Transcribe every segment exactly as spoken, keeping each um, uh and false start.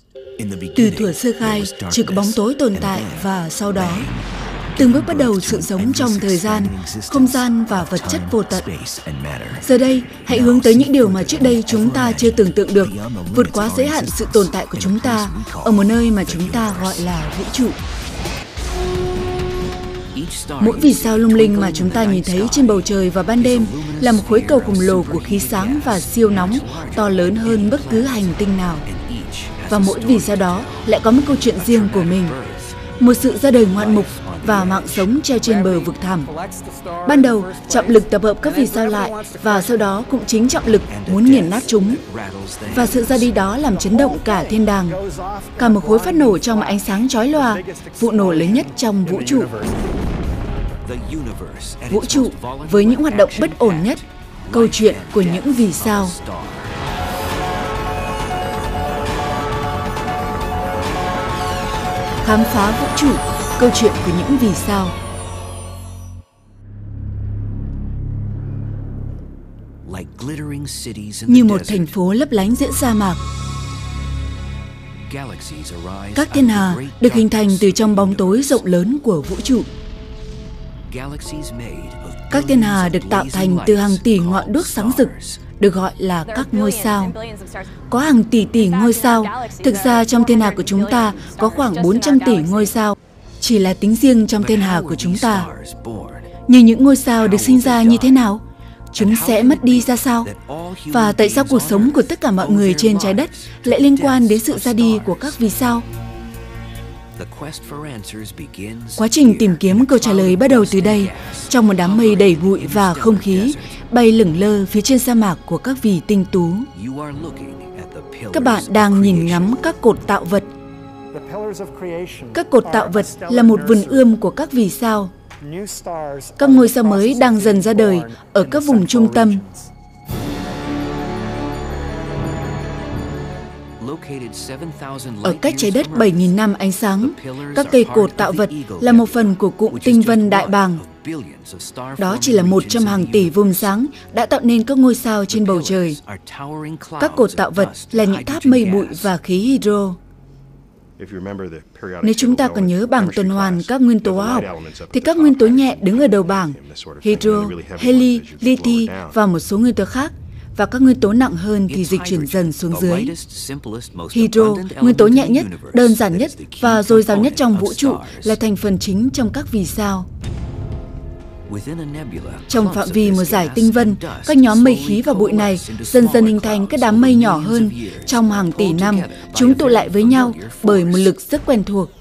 Từ thuở sơ khai, chỉ có bóng tối tồn tại và sau đó, từng bước bắt đầu sự sống trong thời gian, không gian và vật chất vô tận. Giờ đây, hãy hướng tới những điều mà trước đây chúng ta chưa tưởng tượng được, vượt quá giới hạn sự tồn tại của chúng ta, ở một nơi mà chúng ta gọi là vũ trụ. Mỗi vì sao lung linh mà chúng ta nhìn thấy trên bầu trời vào ban đêm là một khối cầu khổng lồ của khí sáng và siêu nóng, to lớn hơn bất cứ hành tinh nào. Và mỗi vì sao đó lại có một câu chuyện riêng của mình, một sự ra đời ngoạn mục và mạng sống treo trên bờ vực thẳm. Ban đầu, trọng lực tập hợp các vì sao lại, và sau đó cũng chính trọng lực muốn nghiền nát chúng. Và sự ra đi đó làm chấn động cả thiên đàng. Cả một khối phát nổ trong ánh sáng chói lòa, vụ nổ lớn nhất trong vũ trụ. Vũ trụ với những hoạt động bất ổn nhất, câu chuyện của những vì sao. Khám phá vũ trụ, câu chuyện của những vì sao. Như một thành phố lấp lánh giữa sa mạc, các thiên hà được hình thành từ trong bóng tối rộng lớn của vũ trụ. Các thiên hà được tạo thành từ hàng tỷ ngọn đuốc sáng rực, được gọi là các ngôi sao. Có hàng tỷ tỷ ngôi sao. Thực ra trong thiên hà của chúng ta có khoảng bốn trăm tỷ ngôi sao, chỉ là tính riêng trong thiên hà của chúng ta. Nhưng những ngôi sao được sinh ra như thế nào? Chúng sẽ mất đi ra sao? Và tại sao cuộc sống của tất cả mọi người trên trái đất lại liên quan đến sự ra đi của các vì sao? Quá trình tìm kiếm câu trả lời bắt đầu từ đây, trong một đám mây đầy bụi và không khí, bay lững lơ phía trên sa mạc của các vì tinh tú. Các bạn đang nhìn ngắm các cột tạo vật. Các cột tạo vật là một vườn ươm của các vì sao. Các ngôi sao mới đang dần ra đời ở các vùng trung tâm. Ở cách trái đất bảy nghìn năm ánh sáng, các cây cột tạo vật là một phần của cụm tinh vân đại bàng. Đó chỉ là một trong hàng tỷ vùng sáng đã tạo nên các ngôi sao trên bầu trời. Các cột tạo vật là những tháp mây bụi và khí hydro. Nếu chúng ta còn nhớ bảng tuần hoàn các nguyên tố hóa học, thì các nguyên tố nhẹ đứng ở đầu bảng, hydro, heli, li-ti và một số nguyên tố khác. Và các nguyên tố nặng hơn thì dịch chuyển dần xuống dưới. Hydro, nguyên tố nhẹ nhất, đơn giản nhất và dồi dào nhất trong vũ trụ, là thành phần chính trong các vì sao. Trong phạm vi một dải tinh vân, các nhóm mây khí và bụi này dần dần hình thành các đám mây nhỏ hơn. Trong hàng tỷ năm, chúng tụ lại với nhau bởi một lực rất quen thuộc.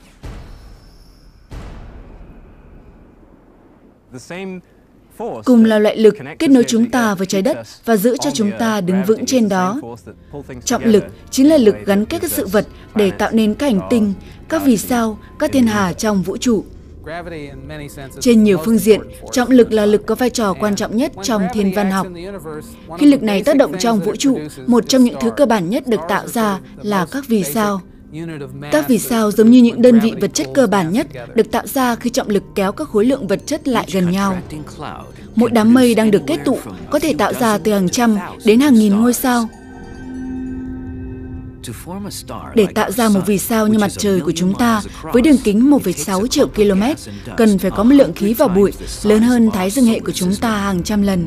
Cùng là loại lực kết nối chúng ta với trái đất và giữ cho chúng ta đứng vững trên đó. Trọng lực chính là lực gắn kết các sự vật để tạo nên các hành tinh, các vì sao, các thiên hà trong vũ trụ. Trên nhiều phương diện, trọng lực là lực có vai trò quan trọng nhất trong thiên văn học. Khi lực này tác động trong vũ trụ, một trong những thứ cơ bản nhất được tạo ra là các vì sao. Các vì sao giống như những đơn vị vật chất cơ bản nhất được tạo ra khi trọng lực kéo các khối lượng vật chất lại gần nhau. Mỗi đám mây đang được kết tụ có thể tạo ra từ hàng trăm đến hàng nghìn ngôi sao. Để tạo ra một vì sao như mặt trời của chúng ta với đường kính một phẩy sáu triệu km, cần phải có một lượng khí và bụi lớn hơn Thái dương hệ của chúng ta hàng trăm lần.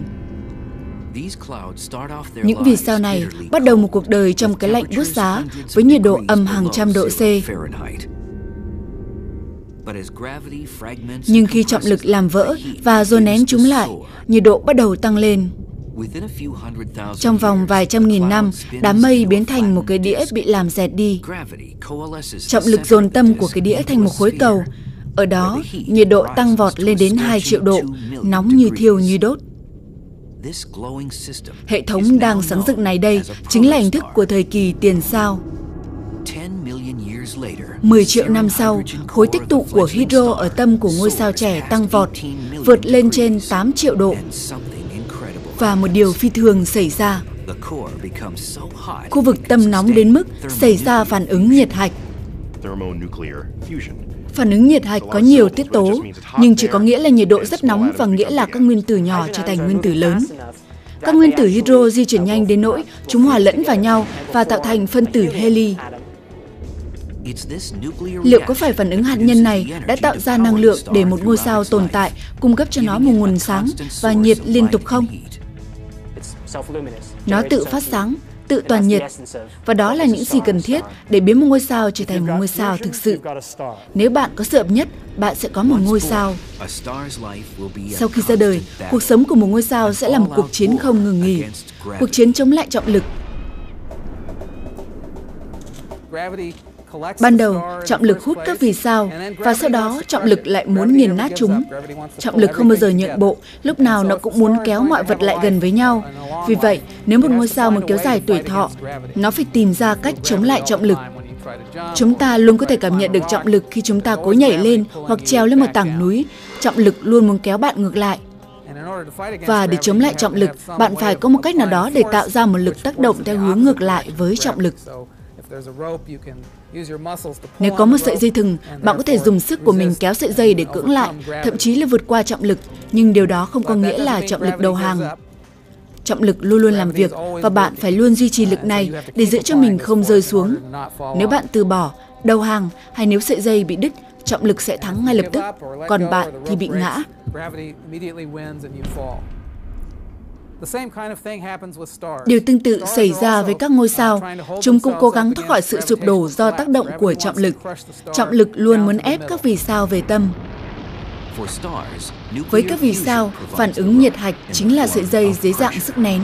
Những vì sao này bắt đầu một cuộc đời trong cái lạnh buốt giá với nhiệt độ âm hàng trăm độ C. Nhưng khi trọng lực làm vỡ và dồn nén chúng lại, nhiệt độ bắt đầu tăng lên. Trong vòng vài trăm nghìn năm, đám mây biến thành một cái đĩa bị làm dẹt đi. Trọng lực dồn tâm của cái đĩa thành một khối cầu. Ở đó, nhiệt độ tăng vọt lên đến hai triệu độ, nóng như thiêu như đốt. Hệ thống đang sáng dựng này đây chính là hình thức của thời kỳ tiền sao. mười triệu năm sau, khối tích tụ của hydro ở tâm của ngôi sao trẻ tăng vọt, vượt lên trên tám triệu độ. Và một điều phi thường xảy ra. Khu vực tâm nóng đến mức xảy ra phản ứng nhiệt hạch. Phản ứng nhiệt hạch có nhiều tiết tố, nhưng chỉ có nghĩa là nhiệt độ rất nóng và nghĩa là các nguyên tử nhỏ trở thành nguyên tử lớn. Các nguyên tử hydro di chuyển nhanh đến nỗi chúng hòa lẫn vào nhau và tạo thành phân tử heli. Liệu có phải phản ứng hạt nhân này đã tạo ra năng lượng để một ngôi sao tồn tại, cung cấp cho nó một nguồn sáng và nhiệt liên tục không? Nó tự phát sáng, tự toàn nhiệt, và đó là những gì cần thiết để biến một ngôi sao trở thành một ngôi sao thực sự. Nếu bạn có sự hợp nhất, bạn sẽ có một ngôi sao. Sau khi ra đời, cuộc sống của một ngôi sao sẽ là một cuộc chiến không ngừng nghỉ, cuộc chiến chống lại trọng lực. Ban đầu, trọng lực hút các vì sao, và sau đó trọng lực lại muốn nghiền nát chúng. Trọng lực không bao giờ nhượng bộ, lúc nào nó cũng muốn kéo mọi vật lại gần với nhau. Vì vậy, nếu một ngôi sao muốn kéo dài tuổi thọ, nó phải tìm ra cách chống lại trọng lực. Chúng ta luôn có thể cảm nhận được trọng lực khi chúng ta cố nhảy lên hoặc trèo lên một tảng núi. Trọng lực luôn muốn kéo bạn ngược lại. Và để chống lại trọng lực, bạn phải có một cách nào đó để tạo ra một lực tác động theo hướng ngược lại với trọng lực. Nếu có một sợi dây thừng, bạn có thể dùng sức của mình kéo sợi dây để cưỡng lại, thậm chí là vượt qua trọng lực, nhưng điều đó không có nghĩa là trọng lực đầu hàng. Trọng lực luôn luôn làm việc, và bạn phải luôn duy trì lực này để giữ cho mình không rơi xuống. Nếu bạn từ bỏ, đầu hàng, hay nếu sợi dây bị đứt, trọng lực sẽ thắng ngay lập tức, còn bạn thì bị ngã. Điều tương tự xảy ra với các ngôi sao. Chúng cũng cố gắng thoát khỏi sự sụp đổ do tác động của trọng lực. Trọng lực luôn muốn ép các vì sao về tâm. Với các vì sao, phản ứng nhiệt hạch chính là sợi dây dưới dạng sức nén.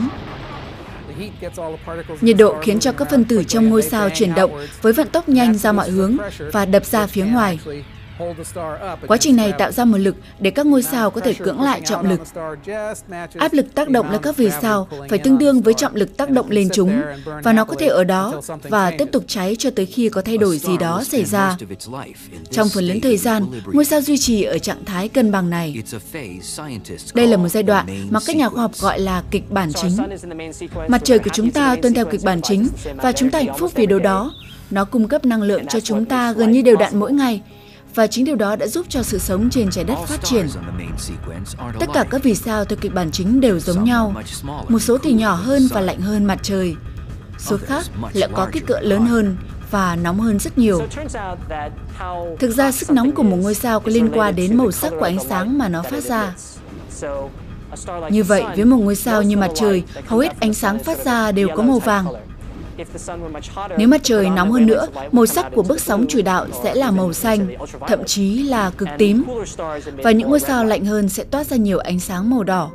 Nhiệt độ khiến cho các phân tử trong ngôi sao chuyển động với vận tốc nhanh ra mọi hướng và đập ra phía ngoài. Quá trình này tạo ra một lực để các ngôi sao có thể cưỡng lại trọng lực. Áp lực tác động lên các vì sao phải tương đương với trọng lực tác động lên chúng, và nó có thể ở đó và tiếp tục cháy cho tới khi có thay đổi gì đó xảy ra. Trong phần lớn thời gian, ngôi sao duy trì ở trạng thái cân bằng này. Đây là một giai đoạn mà các nhà khoa học gọi là kịch bản chính. Mặt trời của chúng ta tuân theo kịch bản chính, và chúng ta hạnh phúc vì điều đó. Nó cung cấp năng lượng cho chúng ta gần như đều đặn mỗi ngày. Và chính điều đó đã giúp cho sự sống trên trái đất phát triển. Tất cả các vì sao theo kịch bản chính đều giống nhau. Một số thì nhỏ hơn và lạnh hơn mặt trời. Số khác lại có kích cỡ lớn hơn và nóng hơn rất nhiều. Thực ra, sức nóng của một ngôi sao có liên quan đến màu sắc của ánh sáng mà nó phát ra. Như vậy, với một ngôi sao như mặt trời, hầu hết ánh sáng phát ra đều có màu vàng. Nếu mặt trời nóng hơn nữa, màu sắc của bước sóng chủ đạo sẽ là màu xanh, thậm chí là cực tím. Và những ngôi sao lạnh hơn sẽ toát ra nhiều ánh sáng màu đỏ.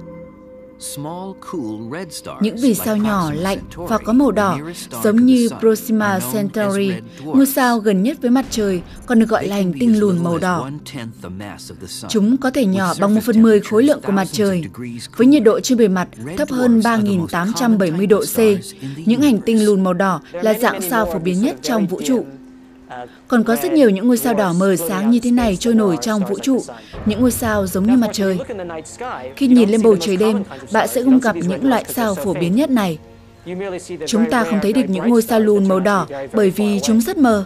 Những vì sao nhỏ, lạnh và có màu đỏ, giống như Proxima Centauri, ngôi sao gần nhất với mặt trời, còn được gọi là hành tinh lùn màu đỏ. Chúng có thể nhỏ bằng một phần mười khối lượng của mặt trời. Với nhiệt độ trên bề mặt thấp hơn ba nghìn tám trăm bảy mươi độ C, những hành tinh lùn màu đỏ là dạng sao phổ biến nhất trong vũ trụ. Còn có rất nhiều những ngôi sao đỏ mờ sáng như thế này trôi nổi trong vũ trụ, những ngôi sao giống như mặt trời. Khi nhìn lên bầu trời đêm, bạn sẽ không gặp những loại sao phổ biến nhất này. Chúng ta không thấy được những ngôi sao lùn màu đỏ bởi vì chúng rất mờ.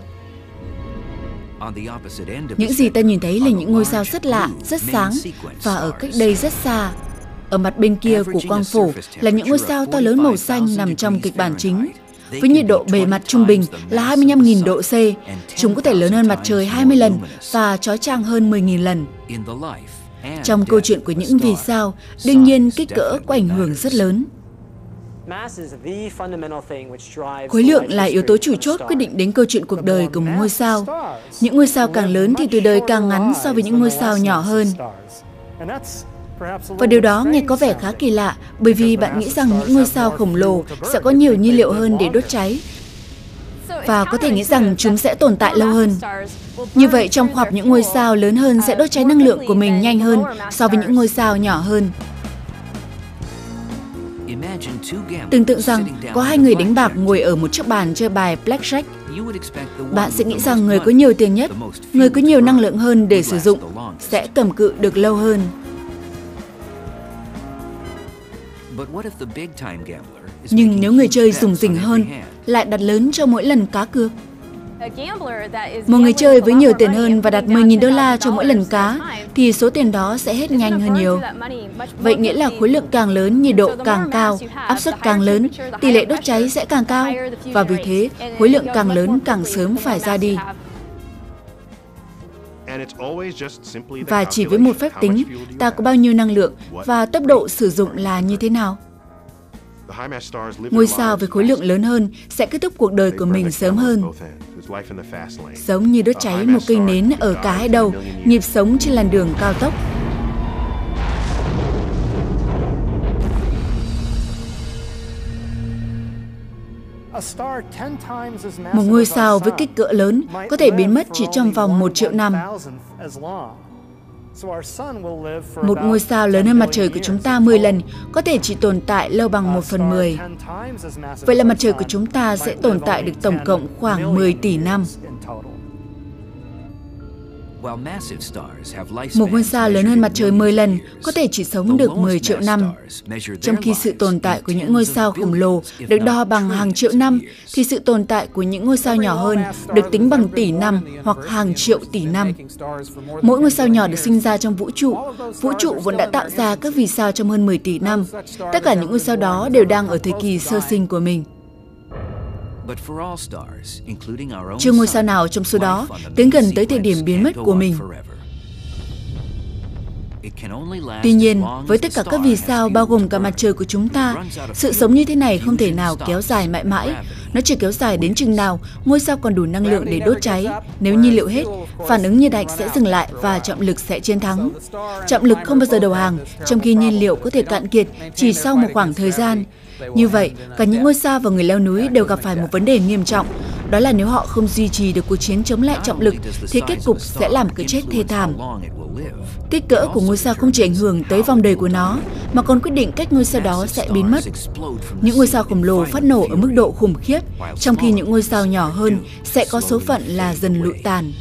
Những gì ta nhìn thấy là những ngôi sao rất lạ, rất sáng, và ở cách đây rất xa. Ở mặt bên kia của quang phổ là những ngôi sao to lớn màu xanh nằm trong kịch bản chính. Với nhiệt độ bề mặt trung bình là hai mươi lăm nghìn độ C, chúng có thể lớn hơn mặt trời hai mươi lần và chói chang hơn mười nghìn lần. Trong câu chuyện của những vì sao, đương nhiên kích cỡ có ảnh hưởng rất lớn. Khối lượng là yếu tố chủ chốt quyết định đến câu chuyện cuộc đời của một ngôi sao. Những ngôi sao càng lớn thì tuổi đời càng ngắn so với những ngôi sao nhỏ hơn. Và điều đó nghe có vẻ khá kỳ lạ, bởi vì bạn nghĩ rằng những ngôi sao khổng lồ sẽ có nhiều nhiên liệu hơn để đốt cháy, và có thể nghĩ rằng chúng sẽ tồn tại lâu hơn. Như vậy, trong khoa học, những ngôi sao lớn hơn sẽ đốt cháy năng lượng của mình nhanh hơn so với những ngôi sao nhỏ hơn. Tưởng tượng rằng có hai người đánh bạc ngồi ở một chiếc bàn chơi bài blackjack. Bạn sẽ nghĩ rằng người có nhiều tiền nhất, người có nhiều năng lượng hơn để sử dụng, sẽ cầm cự được lâu hơn. Nhưng nếu người chơi rủng rỉnh hơn, lại đặt lớn cho mỗi lần cá cược. Một người chơi với nhiều tiền hơn và đặt mười nghìn đô la cho mỗi lần cá, thì số tiền đó sẽ hết nhanh hơn nhiều. Vậy nghĩa là khối lượng càng lớn, nhiệt độ càng cao, áp suất càng lớn, tỷ lệ đốt cháy sẽ càng cao. Và vì thế, khối lượng càng lớn càng sớm phải ra đi. Và chỉ với một phép tính, ta có bao nhiêu năng lượng và tốc độ sử dụng là như thế nào? Ngôi sao với khối lượng lớn hơn sẽ kết thúc cuộc đời của mình sớm hơn. Giống như đốt cháy một cây nến ở cả hai đầu, nhịp sống trên làn đường cao tốc. Một ngôi sao với kích cỡ lớn có thể biến mất chỉ trong vòng một triệu năm. Một ngôi sao lớn hơn mặt trời của chúng ta mười lần có thể chỉ tồn tại lâu bằng một phần mười. Vậy là mặt trời của chúng ta sẽ tồn tại được tổng cộng khoảng mười tỷ năm. Một ngôi sao lớn hơn mặt trời mười lần có thể chỉ sống được mười triệu năm. Trong khi sự tồn tại của những ngôi sao khổng lồ được đo bằng hàng triệu năm, thì sự tồn tại của những ngôi sao nhỏ hơn được tính bằng tỷ năm hoặc hàng triệu tỷ năm. Mỗi ngôi sao nhỏ được sinh ra trong vũ trụ. Vũ trụ vốn đã tạo ra các vì sao trong hơn mười tỷ năm. Tất cả những ngôi sao đó đều đang ở thời kỳ sơ sinh của mình. Chưa ngôi sao nào trong số đó tiến gần tới thời điểm biến mất của mình. Tuy nhiên, với tất cả các vì sao bao gồm cả mặt trời của chúng ta, sự sống như thế này không thể nào kéo dài mãi mãi. Nó chỉ kéo dài đến chừng nào ngôi sao còn đủ năng lượng để đốt cháy. Nếu nhiên liệu hết, phản ứng nhiệt hạch sẽ dừng lại và trọng lực sẽ chiến thắng. Trọng lực không bao giờ đầu hàng, trong khi nhiên liệu có thể cạn kiệt chỉ sau một khoảng thời gian. Như vậy, cả những ngôi sao và người leo núi đều gặp phải một vấn đề nghiêm trọng. Đó là nếu họ không duy trì được cuộc chiến chống lại trọng lực, thì kết cục sẽ làm cái chết thê thảm. Kích cỡ của ngôi sao không chỉ ảnh hưởng tới vòng đời của nó, mà còn quyết định cách ngôi sao đó sẽ biến mất. Những ngôi sao khổng lồ phát nổ ở mức độ khủng khiếp, trong khi những ngôi sao nhỏ hơn sẽ có số phận là dần lụi tàn.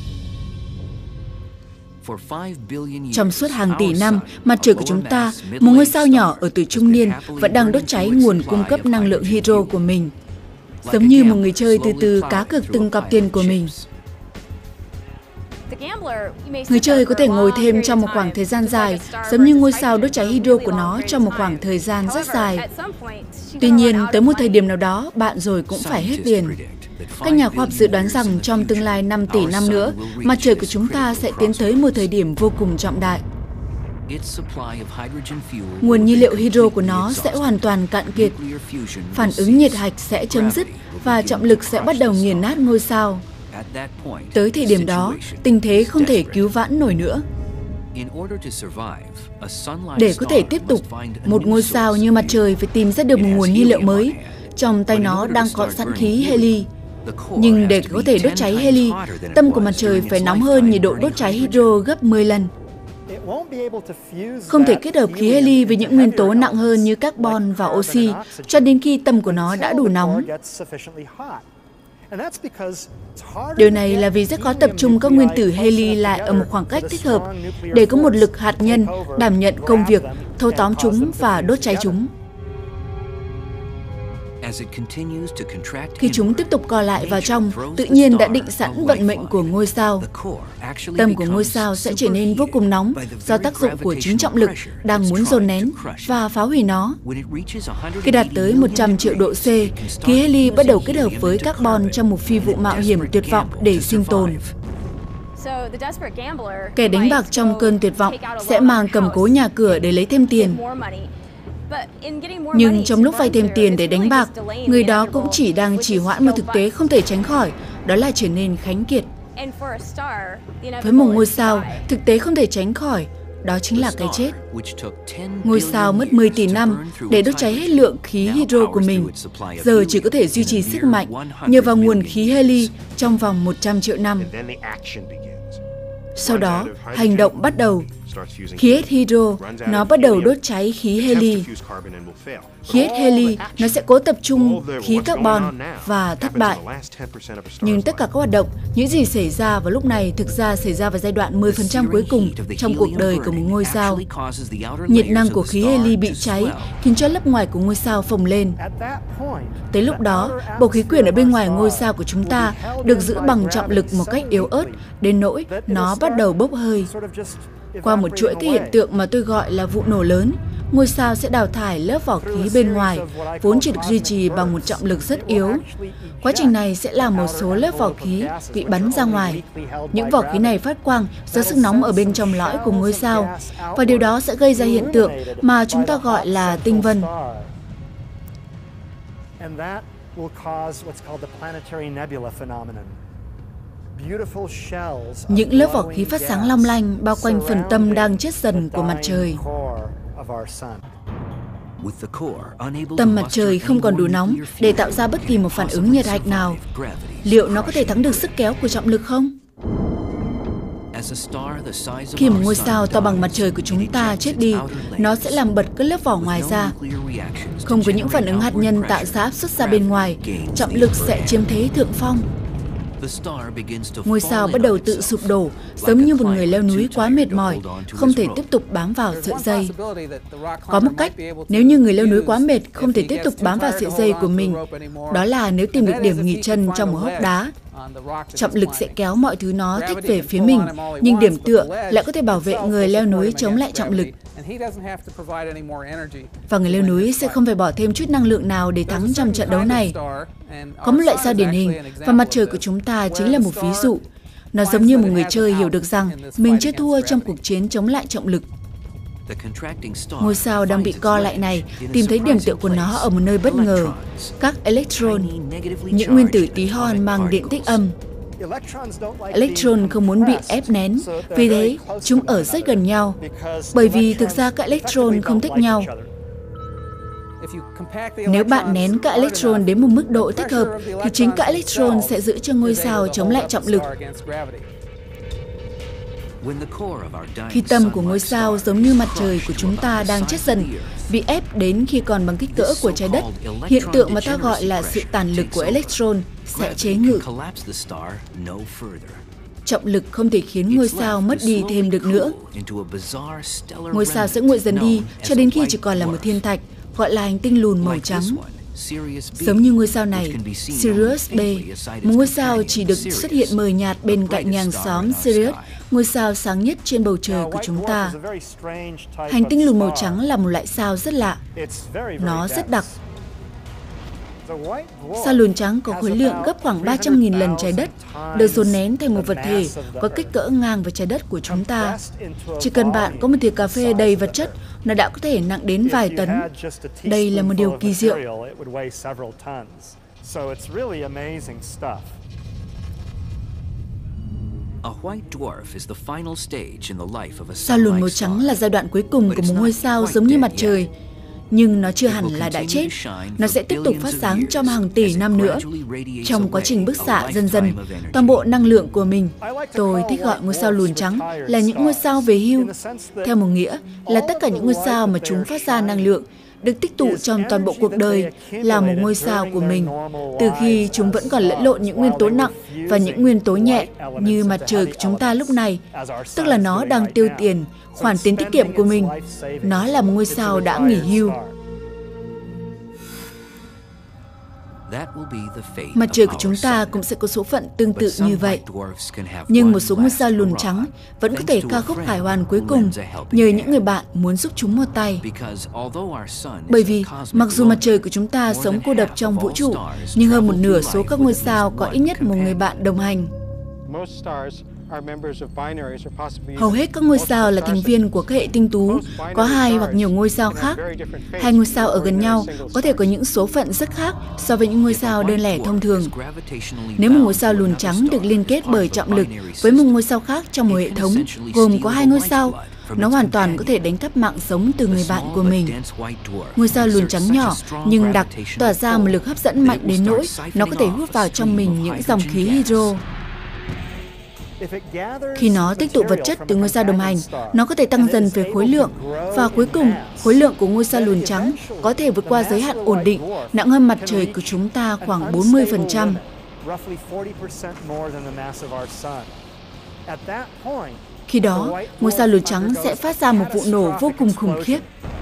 Trong suốt hàng tỷ năm, mặt trời của chúng ta, một ngôi sao nhỏ ở tuổi trung niên, vẫn đang đốt cháy nguồn cung cấp năng lượng hydro của mình. Giống như một người chơi từ từ cá cược từng cọc tiền của mình. Người chơi có thể ngồi thêm trong một khoảng thời gian dài, giống như ngôi sao đốt cháy hydro của nó trong một khoảng thời gian rất dài. Tuy nhiên, tới một thời điểm nào đó, bạn rồi cũng phải hết tiền. Các nhà khoa học dự đoán rằng trong tương lai năm tỷ năm nữa, mặt trời của chúng ta sẽ tiến tới một thời điểm vô cùng trọng đại. Nguồn nhiên liệu hydro của nó sẽ hoàn toàn cạn kiệt. Phản ứng nhiệt hạch sẽ chấm dứt và trọng lực sẽ bắt đầu nghiền nát ngôi sao. Tới thời điểm đó, tình thế không thể cứu vãn nổi nữa. Để có thể tiếp tục, một ngôi sao như mặt trời phải tìm ra được một nguồn nhiên liệu mới. Trong tay nó đang có sẵn khí heli. Nhưng để có thể đốt cháy heli, tâm của mặt trời phải nóng hơn nhiệt độ đốt cháy hydro gấp mười lần. Không thể kết hợp khí heli với những nguyên tố nặng hơn như carbon và oxy cho đến khi tâm của nó đã đủ nóng. Điều này là vì rất khó tập trung các nguyên tử heli lại ở một khoảng cách thích hợp để có một lực hạt nhân đảm nhận công việc thâu tóm chúng và đốt cháy chúng. Khi chúng tiếp tục co lại vào trong, tự nhiên đã định sẵn vận mệnh của ngôi sao. Tâm của ngôi sao sẽ trở nên vô cùng nóng do tác dụng của chính trọng lực đang muốn dồn nén và phá hủy nó. Khi đạt tới một trăm triệu độ C, khí heli bắt đầu kết hợp với carbon trong một phi vụ mạo hiểm tuyệt vọng để sinh tồn. Kẻ đánh bạc trong cơn tuyệt vọng sẽ mang cầm cố nhà cửa để lấy thêm tiền. Nhưng trong lúc vay thêm tiền để đánh bạc, người đó cũng chỉ đang trì hoãn một thực tế không thể tránh khỏi, đó là trở nên khánh kiệt. Với một ngôi sao, thực tế không thể tránh khỏi, đó chính là cái chết. Ngôi sao mất mười tỷ năm để đốt cháy hết lượng khí hydro của mình, giờ chỉ có thể duy trì sức mạnh nhờ vào nguồn khí heli trong vòng một trăm triệu năm. Sau đó, hành động bắt đầu. Khi hết hydro, nó bắt đầu đốt cháy khí heli. Khi hết heli, nó sẽ cố tập trung khí carbon và thất bại. Nhưng tất cả các hoạt động, những gì xảy ra vào lúc này thực ra xảy ra vào giai đoạn mười phần trăm cuối cùng trong cuộc đời của một ngôi sao. Nhiệt năng của khí heli bị cháy, khiến cho lớp ngoài của ngôi sao phồng lên. Tới lúc đó, bầu khí quyển ở bên ngoài ngôi sao của chúng ta được giữ bằng trọng lực một cách yếu ớt, đến nỗi nó bắt đầu bốc hơi. Qua một chuỗi các hiện tượng mà tôi gọi là vụ nổ lớn, ngôi sao sẽ đào thải lớp vỏ khí bên ngoài, vốn chỉ được duy trì bằng một trọng lực rất yếu. Quá trình này sẽ làm một số lớp vỏ khí bị bắn ra ngoài. Những vỏ khí này phát quang do sức nóng ở bên trong lõi của ngôi sao, và điều đó sẽ gây ra hiện tượng mà chúng ta gọi là tinh vân. Những lớp vỏ khí phát sáng long lanh bao quanh phần tâm đang chết dần của mặt trời. Tâm mặt trời không còn đủ nóng để tạo ra bất kỳ một phản ứng nhiệt hạch nào. Liệu nó có thể thắng được sức kéo của trọng lực không? Khi một ngôi sao to bằng mặt trời của chúng ta chết đi, nó sẽ làm bật các lớp vỏ ngoài ra. Không có những phản ứng hạt nhân tạo ra áp suất ra bên ngoài, trọng lực sẽ chiếm thế thượng phong. Ngôi sao bắt đầu tự sụp đổ, giống như một người leo núi quá mệt mỏi, không thể tiếp tục bám vào sợi dây. Có một cách, nếu như người leo núi quá mệt, không thể tiếp tục bám vào sợi dây của mình, đó là nếu tìm được điểm nghỉ chân trong một hốc đá. Trọng lực sẽ kéo mọi thứ nó thích về phía mình, nhưng điểm tựa lại có thể bảo vệ người leo núi chống lại trọng lực. Và người leo núi sẽ không phải bỏ thêm chút năng lượng nào để thắng trong trận đấu này. Có một loại sao điển hình, và mặt trời của chúng ta chính là một ví dụ. Nó giống như một người chơi hiểu được rằng mình chưa thua trong cuộc chiến chống lại trọng lực. Ngôi sao đang bị co lại này tìm thấy điểm tựa của nó ở một nơi bất ngờ, các electron, những nguyên tử tí hon mang điện tích âm. Electron không muốn bị ép nén, vì thế chúng ở rất gần nhau, bởi vì thực ra các electron không thích nhau. Nếu bạn nén các electron đến một mức độ thích hợp, thì chính các electron sẽ giữ cho ngôi sao chống lại trọng lực. Khi tâm của ngôi sao giống như mặt trời của chúng ta đang chết dần, bị ép đến khi còn bằng kích cỡ của trái đất, hiện tượng mà ta gọi là sự tản lực của electron sẽ chế ngự. Trọng lực không thể khiến ngôi sao mất đi thêm được nữa. Ngôi sao sẽ nguội dần đi cho đến khi chỉ còn là một thiên thạch, gọi là hành tinh lùn màu trắng. Giống như ngôi sao này, Sirius B, một ngôi sao chỉ được xuất hiện mờ nhạt bên cạnh nhà hàng xóm Sirius, ngôi sao sáng nhất trên bầu trời của chúng ta. Hành tinh lùn màu trắng là một loại sao rất lạ. Nó rất đặc. Sao lùn trắng có khối lượng gấp khoảng ba trăm nghìn lần trái đất, được dồn nén thành một vật thể có kích cỡ ngang với trái đất của chúng ta. Chỉ cần bạn có một thìa cà phê đầy vật chất, nó đã có thể nặng đến vài tấn. Đây là một điều kỳ diệu. Sao lùn màu trắng là giai đoạn cuối cùng của một ngôi sao giống như mặt trời. Nhưng nó chưa hẳn là đã chết. Nó sẽ tiếp tục phát sáng trong hàng tỷ năm nữa. Trong quá trình bức xạ dần dần toàn bộ năng lượng của mình, tôi thích gọi ngôi sao lùn trắng là những ngôi sao về hưu, theo một nghĩa là tất cả những ngôi sao mà chúng phát ra năng lượng được tích tụ trong toàn bộ cuộc đời là một ngôi sao của mình, từ khi chúng vẫn còn lẫn lộn những nguyên tố nặng và những nguyên tố nhẹ như mặt trời của chúng ta lúc này, tức là nó đang tiêu tiền, khoản tiền tiết kiệm của mình. Nó là một ngôi sao đã nghỉ hưu. Mặt trời của chúng ta cũng sẽ có số phận tương tự như vậy. Nhưng một số ngôi sao lùn trắng vẫn có thể ca khúc khải hoàn cuối cùng nhờ những người bạn muốn giúp chúng một tay. Bởi vì mặc dù mặt trời của chúng ta sống cô độc trong vũ trụ, nhưng hơn một nửa số các ngôi sao có ít nhất một người bạn đồng hành. Hầu hết các ngôi sao là thành viên của các hệ tinh tú, có hai hoặc nhiều ngôi sao khác. Hai ngôi sao ở gần nhau có thể có những số phận rất khác so với những ngôi sao đơn lẻ thông thường. Nếu một ngôi sao lùn trắng được liên kết bởi trọng lực với một ngôi sao khác trong một hệ thống gồm có hai ngôi sao, nó hoàn toàn có thể đánh cắp mạng sống từ người bạn của mình. Ngôi sao lùn trắng nhỏ nhưng đặc tỏa ra một lực hấp dẫn mạnh đến nỗi nó có thể hút vào trong mình những dòng khí hydro. Khi nó tích tụ vật chất từ ngôi sao đồng hành, nó có thể tăng dần về khối lượng, và cuối cùng, khối lượng của ngôi sao lùn trắng có thể vượt qua giới hạn ổn định, nặng hơn mặt trời của chúng ta khoảng bốn mươi phần trăm. Khi đó, ngôi sao lùn trắng sẽ phát ra một vụ nổ vô cùng khủng khiếp.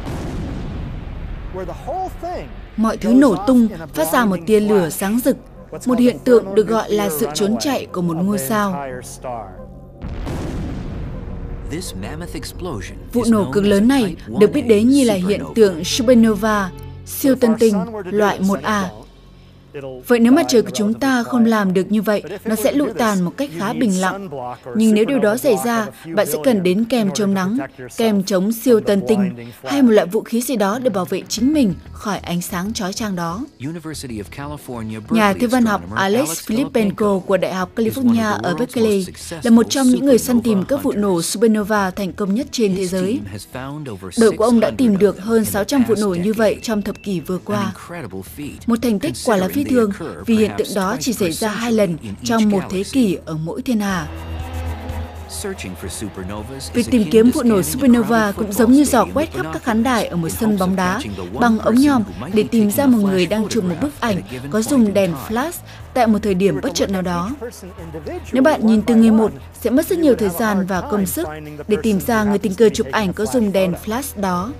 Mọi thứ nổ tung, phát ra một tia lửa sáng rực, một hiện tượng được gọi là sự trốn chạy của một ngôi sao. Vụ nổ cực lớn này được biết đến như là hiện tượng supernova, siêu tân tinh loại một A. Vậy nếu mặt trời của chúng ta không làm được như vậy, nó sẽ lụi tàn một cách khá bình lặng. Nhưng nếu điều đó xảy ra, bạn sẽ cần đến kem chống nắng, kem chống siêu tân tinh, hay một loại vũ khí gì đó để bảo vệ chính mình khỏi ánh sáng chói chang đó. Nhà thiên văn học Alex Filippenko của Đại học California ở Berkeley là một trong những người săn tìm các vụ nổ supernova thành công nhất trên thế giới. Đội của ông đã tìm được hơn sáu trăm vụ nổ như vậy trong thập kỷ vừa qua. Một thành tích quả là phi thường vì hiện tượng đó chỉ xảy ra hai lần trong một thế kỷ ở mỗi thiên hà. Việc tìm kiếm vụ nổ supernova cũng giống như dò quét khắp các khán đài ở một sân bóng đá bằng ống nhòm để tìm ra một người đang chụp một bức ảnh có dùng đèn flash tại một thời điểm bất chợt nào đó. Nếu bạn nhìn từng người một, sẽ mất rất nhiều thời gian và công sức để tìm ra người tình cờ chụp ảnh có dùng đèn flash đó.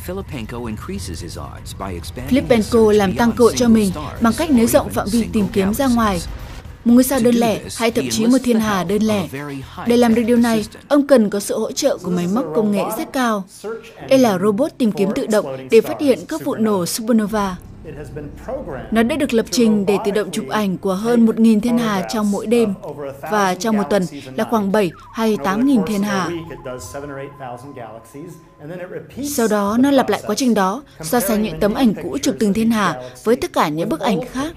Filippenko làm tăng cơ hội cho mình bằng cách nới rộng phạm vi tìm kiếm ra ngoài. Một ngôi sao đơn lẻ hay thậm chí một thiên hà đơn lẻ. Để làm được điều này, ông cần có sự hỗ trợ của máy móc công nghệ rất cao. Đây là robot tìm kiếm tự động để phát hiện các vụ nổ supernova. Nó đã được lập trình để tự động chụp ảnh của hơn một nghìn thiên hà trong mỗi đêm, và trong một tuần là khoảng bảy hay tám nghìn thiên hà. Sau đó, nó lặp lại quá trình đó, so sánh những tấm ảnh cũ chụp từng thiên hà với tất cả những bức ảnh khác.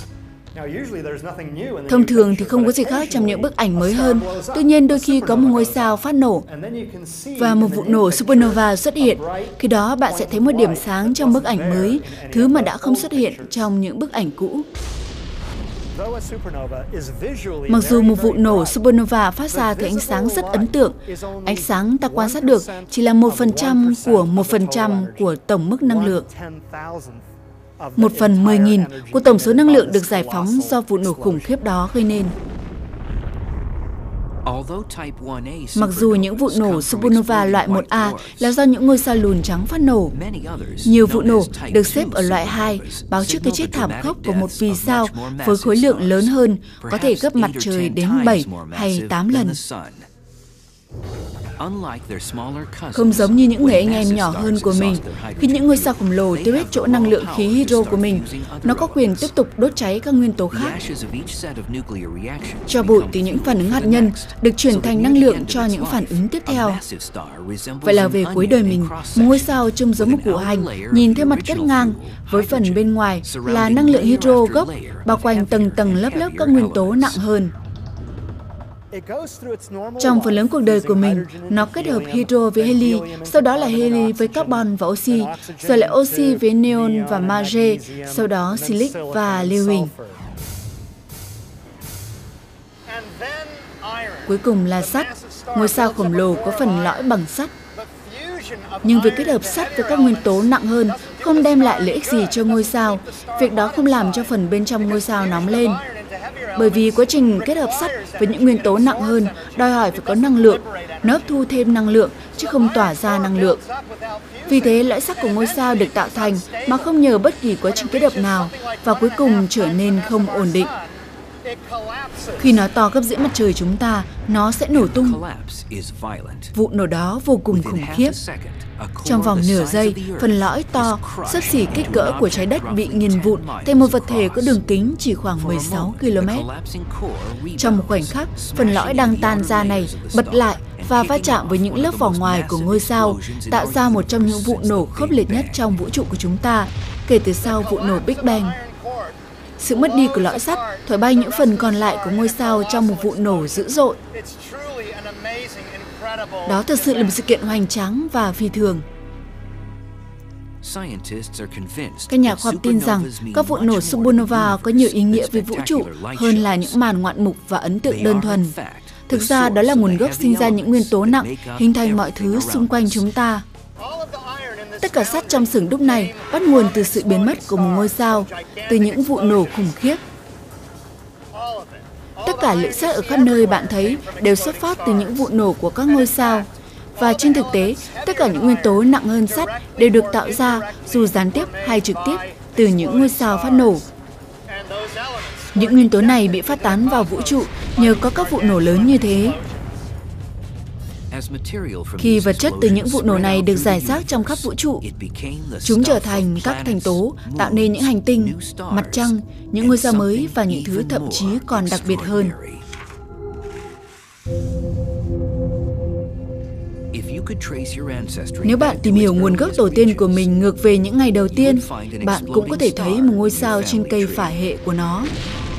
Thông thường thì không có gì khác trong những bức ảnh mới hơn. Tuy nhiên, đôi khi có một ngôi sao phát nổ và một vụ nổ supernova xuất hiện. Khi đó, bạn sẽ thấy một điểm sáng trong bức ảnh mới, thứ mà đã không xuất hiện trong những bức ảnh cũ. Mặc dù một vụ nổ supernova phát ra từ ánh sáng rất ấn tượng, ánh sáng ta quan sát được chỉ là một phần trăm của một phần trăm của tổng mức năng lượng. Một phần mười nghìn của tổng số năng lượng được giải phóng do vụ nổ khủng khiếp đó gây nên. Mặc dù những vụ nổ supernova loại một A là do những ngôi sao lùn trắng phát nổ, nhiều vụ nổ được xếp ở loại hai, báo trước cái chết thảm khốc của một vì sao với khối lượng lớn hơn, có thể gấp mặt trời đến bảy hay tám lần. Không giống như những người anh em nhỏ hơn của mình, khi những ngôi sao khổng lồ tiêu hết chỗ năng lượng khí hydro của mình, nó có quyền tiếp tục đốt cháy các nguyên tố khác. Tro bụi từ những phản ứng hạt nhân được chuyển thành năng lượng cho những phản ứng tiếp theo. Vậy là về cuối đời mình, một ngôi sao trông giống một củ hành, nhìn theo mặt cắt ngang, với phần bên ngoài là năng lượng hydro gốc, bao quanh tầng tầng lớp lớp các nguyên tố nặng hơn. Trong phần lớn cuộc đời của mình, nó kết hợp hydro với heli, sau đó là heli với carbon và oxy, rồi lại oxy với neon và magie, sau đó silic và lưu huỳnh. Cuối cùng là sắt, ngôi sao khổng lồ có phần lõi bằng sắt. Nhưng việc kết hợp sắt với các nguyên tố nặng hơn không đem lại lợi ích gì cho ngôi sao. Việc đó không làm cho phần bên trong ngôi sao nóng lên. Bởi vì quá trình kết hợp sắt với những nguyên tố nặng hơn đòi hỏi phải có năng lượng, nó hấp thu thêm năng lượng chứ không tỏa ra năng lượng. Vì thế, lõi sắt của ngôi sao được tạo thành mà không nhờ bất kỳ quá trình kết hợp nào và cuối cùng trở nên không ổn định. Khi nó to gấp giữa mặt trời chúng ta, nó sẽ nổ tung. Vụ nổ đó vô cùng khủng khiếp. Trong vòng nửa giây, phần lõi to, xấp xỉ kích cỡ của trái đất bị nghiền vụn thành một vật thể có đường kính chỉ khoảng mười sáu ki lô mét. Trong một khoảnh khắc, phần lõi đang tan ra này bật lại và va chạm với những lớp vỏ ngoài của ngôi sao, tạo ra một trong những vụ nổ khốc liệt nhất trong vũ trụ của chúng ta, kể từ sau vụ nổ Big Bang. Sự mất đi của lõi sắt thổi bay những phần còn lại của ngôi sao trong một vụ nổ dữ dội. Đó thực sự là một sự kiện hoành tráng và phi thường. Các nhà khoa học tin rằng các vụ nổ supernova có nhiều ý nghĩa về vũ trụ hơn là những màn ngoạn mục và ấn tượng đơn thuần. Thực ra đó là nguồn gốc sinh ra những nguyên tố nặng hình thành mọi thứ xung quanh chúng ta. Tất cả sắt trong xưởng đúc này bắt nguồn từ sự biến mất của một ngôi sao, từ những vụ nổ khủng khiếp. Tất cả lượng sắt ở khắp nơi bạn thấy đều xuất phát từ những vụ nổ của các ngôi sao. Và trên thực tế, tất cả những nguyên tố nặng hơn sắt đều được tạo ra, dù gián tiếp hay trực tiếp, từ những ngôi sao phát nổ. Những nguyên tố này bị phát tán vào vũ trụ nhờ có các vụ nổ lớn như thế. Khi vật chất từ những vụ nổ này được rải rác trong khắp vũ trụ, chúng trở thành các thành tố tạo nên những hành tinh, mặt trăng, những ngôi sao mới và những thứ thậm chí còn đặc biệt hơn. Nếu bạn tìm hiểu nguồn gốc tổ tiên của mình ngược về những ngày đầu tiên, bạn cũng có thể thấy một ngôi sao trên cây phả hệ của nó.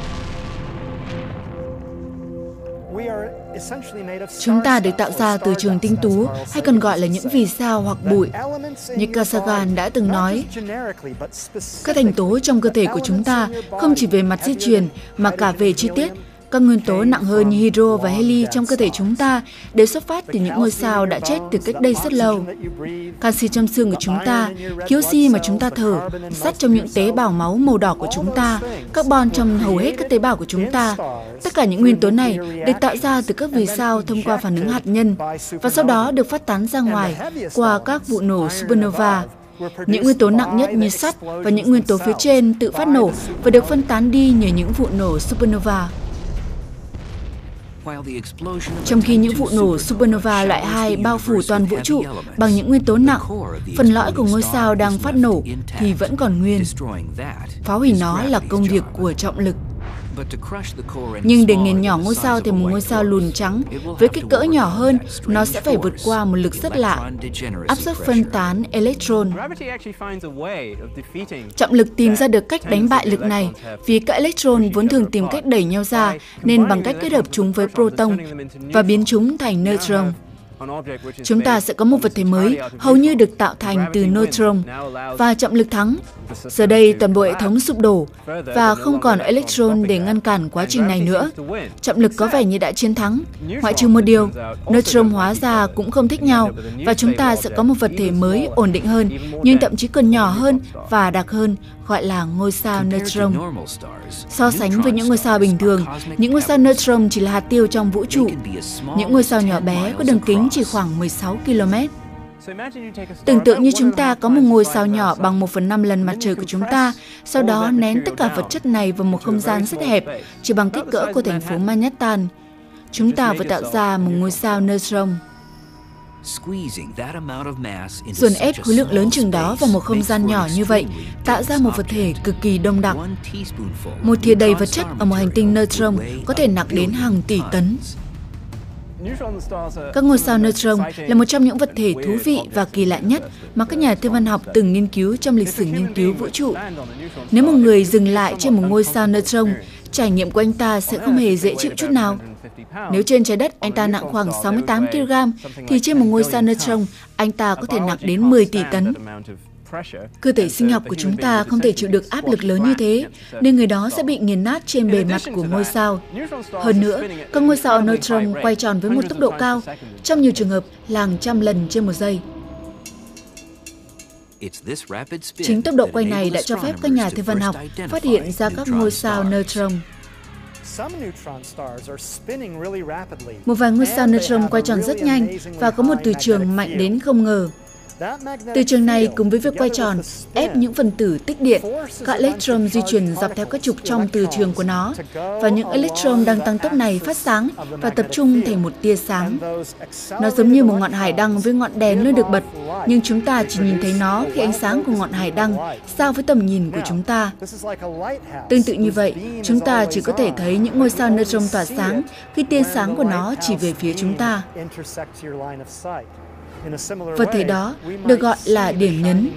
Chúng ta được tạo ra từ trường tinh tú, hay còn gọi là những vì sao hoặc bụi. Như Carl Sagan đã từng nói, các thành tố trong cơ thể của chúng ta không chỉ về mặt di truyền mà cả về chi tiết. Các nguyên tố nặng hơn như hydro và heli trong cơ thể chúng ta đều xuất phát từ những ngôi sao đã chết từ cách đây rất lâu. Canxi trong xương của chúng ta, khí oxy mà chúng ta thở, sắt trong những tế bào máu màu đỏ của chúng ta, carbon trong hầu hết các tế bào của chúng ta. Tất cả những nguyên tố này được tạo ra từ các vì sao thông qua phản ứng hạt nhân và sau đó được phát tán ra ngoài qua các vụ nổ supernova. Những nguyên tố nặng nhất như sắt và những nguyên tố phía trên tự phát nổ và được phân tán đi nhờ những vụ nổ supernova. Trong khi những vụ nổ supernova loại hai bao phủ toàn vũ trụ bằng những nguyên tố nặng, phần lõi của ngôi sao đang phát nổ thì vẫn còn nguyên. Phá hủy nó là công việc của trọng lực. Nhưng để nghiền nhỏ ngôi sao thành một ngôi sao lùn trắng với kích cỡ nhỏ hơn, nó sẽ phải vượt qua một lực rất lạ, áp suất phân tán electron. Trọng lực tìm ra được cách đánh bại lực này vì các electron vốn thường tìm cách đẩy nhau ra, nên bằng cách kết hợp chúng với proton và biến chúng thành neutron. Chúng ta sẽ có một vật thể mới hầu như được tạo thành từ neutron và trọng lực thắng. Giờ đây toàn bộ hệ thống sụp đổ và không còn electron để ngăn cản quá trình này nữa. Trọng lực có vẻ như đã chiến thắng, ngoại trừ một điều, neutron hóa ra cũng không thích nhau và chúng ta sẽ có một vật thể mới ổn định hơn, nhưng thậm chí còn nhỏ hơn và đặc hơn, gọi là ngôi sao neutron. So sánh với những ngôi sao bình thường, những ngôi sao neutron chỉ là hạt tiêu trong vũ trụ. Những ngôi sao nhỏ bé có đường kính chỉ khoảng mười sáu ki lô mét. Tưởng tượng như chúng ta có một ngôi sao nhỏ bằng một phần năm lần mặt trời của chúng ta, sau đó nén tất cả vật chất này vào một không gian rất hẹp, chỉ bằng kích cỡ của thành phố Manhattan. Chúng ta vừa tạo ra một ngôi sao neutron. Dồn ép khối lượng lớn chừng đó vào một không gian nhỏ như vậy, tạo ra một vật thể cực kỳ đông đặc. Một thìa đầy vật chất ở một hành tinh neutron có thể nặng đến hàng tỷ tấn. Các ngôi sao neutron là một trong những vật thể thú vị và kỳ lạ nhất mà các nhà thiên văn học từng nghiên cứu trong lịch sử nghiên cứu vũ trụ. Nếu một người dừng lại trên một ngôi sao neutron, trải nghiệm của anh ta sẽ không hề dễ chịu chút nào. Nếu trên trái đất anh ta nặng khoảng sáu mươi tám ki lô gam, thì trên một ngôi sao neutron, anh ta có thể nặng đến mười tỷ tấn. Cơ thể sinh học của chúng ta không thể chịu được áp lực lớn như thế, nên người đó sẽ bị nghiền nát trên bề mặt của ngôi sao. Hơn nữa, các ngôi sao neutron quay tròn với một tốc độ cao, trong nhiều trường hợp là hàng trăm lần trên một giây. Chính tốc độ quay này đã cho phép các nhà thiên văn học phát hiện ra các ngôi sao neutron. Một vài ngôi sao neutron quay tròn rất nhanh và có một từ trường mạnh đến không ngờ. Từ trường này cùng với việc quay tròn ép những phần tử tích điện, các electron di chuyển dọc theo các trục trong từ trường của nó, và những electron đang tăng tốc này phát sáng và tập trung thành một tia sáng. Nó giống như một ngọn hải đăng với ngọn đèn luôn được bật, nhưng chúng ta chỉ nhìn thấy nó khi ánh sáng của ngọn hải đăng sao với tầm nhìn của chúng ta. Tương tự như vậy, chúng ta chỉ có thể thấy những ngôi sao neutron tỏa sáng khi tia sáng của nó chỉ về phía chúng ta. Vật thể đó được gọi là điểm nhấn.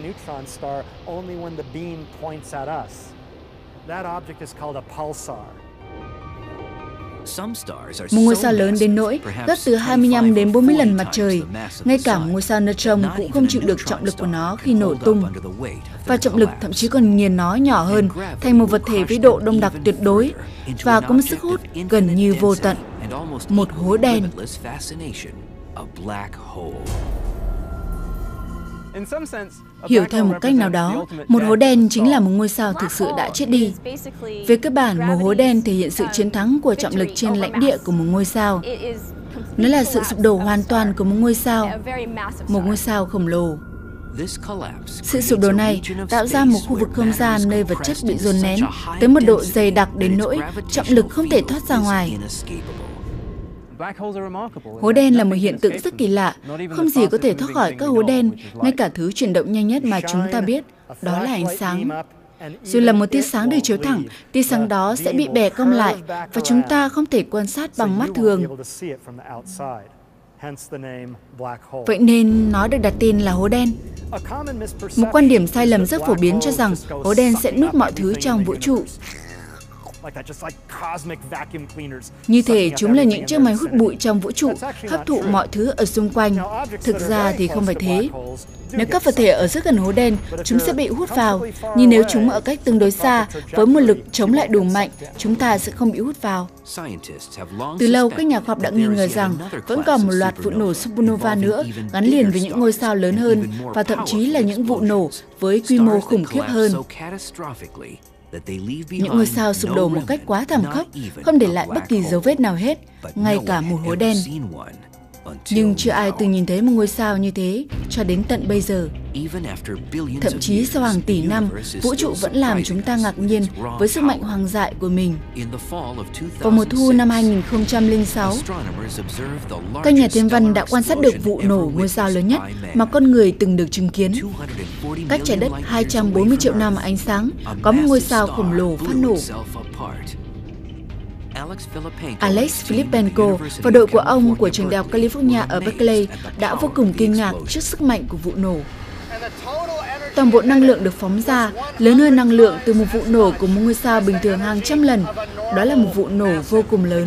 Một ngôi sao lớn đến nỗi gấp từ hai mươi lăm đến bốn mươi lần mặt trời, ngay cả một ngôi sao neutron cũng không chịu được trọng lực của nó khi nổ tung. Và trọng lực thậm chí còn nghiền nó nhỏ hơn thành một vật thể với độ đông đặc tuyệt đối và có một sức hút gần như vô tận, một hố đen. Hiểu theo một cách nào đó, một hố đen chính là một ngôi sao thực sự đã chết đi. Về cơ bản, một hố đen thể hiện sự chiến thắng của trọng lực trên lãnh địa của một ngôi sao. Nó là sự sụp đổ hoàn toàn của một ngôi sao, một ngôi sao khổng lồ. Sự sụp đổ này tạo ra một khu vực không gian nơi vật chất bị dồn nén tới một độ dày đặc đến nỗi trọng lực không thể thoát ra ngoài. Hố đen là một hiện tượng rất kỳ lạ, không gì có thể thoát khỏi các hố đen, ngay cả thứ chuyển động nhanh nhất mà chúng ta biết, đó là ánh sáng. Dù là một tia sáng được chiếu thẳng, tia sáng đó sẽ bị bẻ cong lại và chúng ta không thể quan sát bằng mắt thường. Vậy nên nó được đặt tên là hố đen. Một quan điểm sai lầm rất phổ biến cho rằng hố đen sẽ nuốt mọi thứ trong vũ trụ. Như thể chúng là những chiếc máy hút bụi trong vũ trụ, hấp thụ mọi thứ ở xung quanh. Thực ra thì không phải thế. Nếu các vật thể ở rất gần hố đen, chúng sẽ bị hút vào. Nhưng nếu chúng ở cách tương đối xa, với một lực chống lại đủ mạnh, chúng ta sẽ không bị hút vào. Từ lâu, các nhà khoa học đã nghi ngờ rằng vẫn còn một loạt vụ nổ supernova nữa gắn liền với những ngôi sao lớn hơn và thậm chí là những vụ nổ với quy mô khủng khiếp hơn. Những ngôi sao sụp đổ một cách quá thảm khốc, không để lại bất kỳ dấu vết nào hết, ngay cả một hố đen. Nhưng chưa ai từng nhìn thấy một ngôi sao như thế cho đến tận bây giờ. Thậm chí sau hàng tỷ năm, vũ trụ vẫn làm chúng ta ngạc nhiên với sức mạnh hoang dại của mình. Vào mùa thu năm hai nghìn không trăm lẻ sáu, các nhà thiên văn đã quan sát được vụ nổ ngôi sao lớn nhất mà con người từng được chứng kiến. Cách trái đất hai trăm bốn mươi triệu năm ánh sáng, có một ngôi sao khổng lồ phát nổ. Alex Filippenko và đội của ông của trường đại học California ở Berkeley đã vô cùng kinh ngạc trước sức mạnh của vụ nổ. Toàn bộ năng lượng được phóng ra lớn hơn năng lượng từ một vụ nổ của một ngôi sao bình thường hàng trăm lần. Đó là một vụ nổ vô cùng lớn.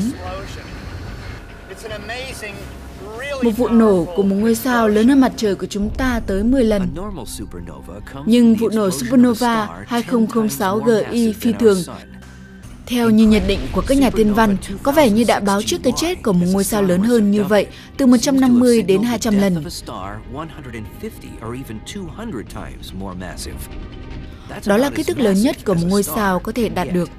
Một vụ nổ của một ngôi sao lớn hơn mặt trời của chúng ta tới mười lần. Nhưng vụ nổ supernova hai không không sáu G I phi thường, theo như nhận định của các nhà thiên văn, có vẻ như đã báo trước cái chết của một ngôi sao lớn hơn như vậy từ một trăm năm mươi đến hai trăm lần. Đó là kích thước lớn nhất của một ngôi sao có thể đạt được.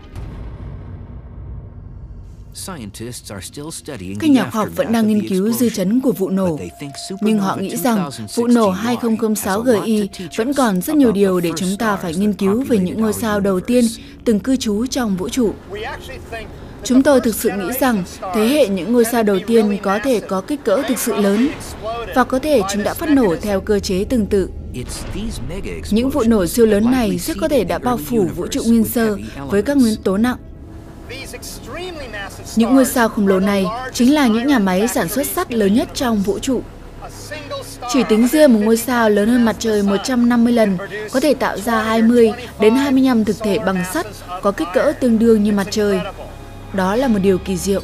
Các nhà khoa học vẫn đang nghiên cứu dư chấn của vụ nổ, nhưng họ nghĩ rằng vụ nổ hai không không sáu G I vẫn còn rất nhiều điều để chúng ta phải nghiên cứu về những ngôi sao đầu tiên từng cư trú trong vũ trụ. Chúng tôi thực sự nghĩ rằng thế hệ những ngôi sao đầu tiên có thể có kích cỡ thực sự lớn, và có thể chúng đã phát nổ theo cơ chế tương tự. Những vụ nổ siêu lớn này rất có thể đã bao phủ vũ trụ nguyên sơ với các nguyên tố nặng. Những ngôi sao khổng lồ này chính là những nhà máy sản xuất sắt lớn nhất trong vũ trụ. Chỉ tính riêng một ngôi sao lớn hơn mặt trời một trăm năm mươi lần có thể tạo ra hai mươi đến hai mươi lăm thực thể bằng sắt có kích cỡ tương đương như mặt trời. Đó là một điều kỳ diệu.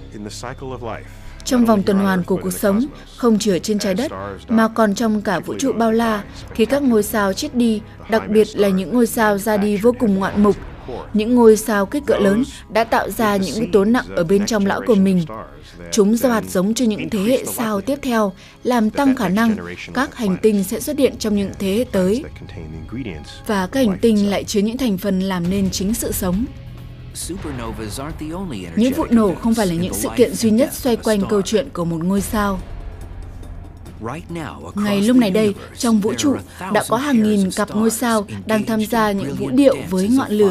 Trong vòng tuần hoàn của cuộc sống, không chỉ ở trên trái đất, mà còn trong cả vũ trụ bao la, khi các ngôi sao chết đi, đặc biệt là những ngôi sao ra đi vô cùng ngoạn mục, những ngôi sao kích cỡ lớn đã tạo ra những yếu tố nặng ở bên trong lõi của mình. Chúng gieo hạt giống cho những thế hệ sao tiếp theo, làm tăng khả năng các hành tinh sẽ xuất hiện trong những thế hệ tới. Và các hành tinh lại chứa những thành phần làm nên chính sự sống. Những vụ nổ không phải là những sự kiện duy nhất xoay quanh câu chuyện của một ngôi sao. Ngay lúc này đây, trong vũ trụ, đã có hàng nghìn cặp ngôi sao đang tham gia những vũ điệu với ngọn lửa.